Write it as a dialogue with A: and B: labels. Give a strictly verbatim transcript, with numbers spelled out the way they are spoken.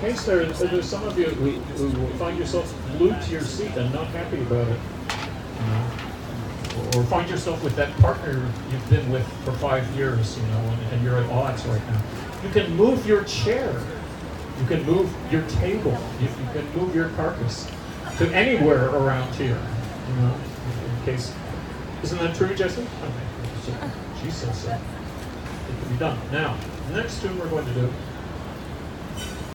A: case there, there's some of you who, who find yourself glued to your seat and not happy about it, you know, or, or find yourself with that partner you've been with for five years, you know, and, and you're at odds right now. You can move your chair. You can move your table. You, you can move your carcass to anywhere around here, you know, in case. Isn't that true, Jesse? Okay. She says so. It can be done. Now, the next tune we're going to do